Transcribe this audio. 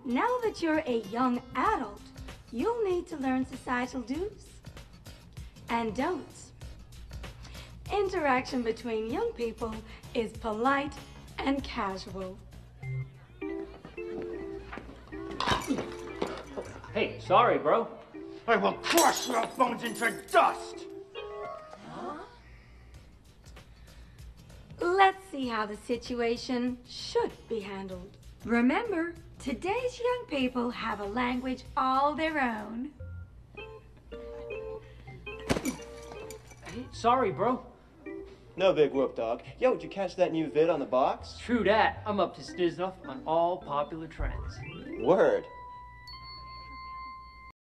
Now that you're a young adult, you'll need to learn societal do's and don'ts. Interaction between young people is polite and casual. Hey, sorry, bro. I will crush your bones into dust! Let's see how the situation should be handled. Remember, today's young people have a language all their own. Hey, sorry, bro. No big whoop, dog. Yo, did you catch that new vid on the box? True that. I'm up to snuff on all popular trends. Word.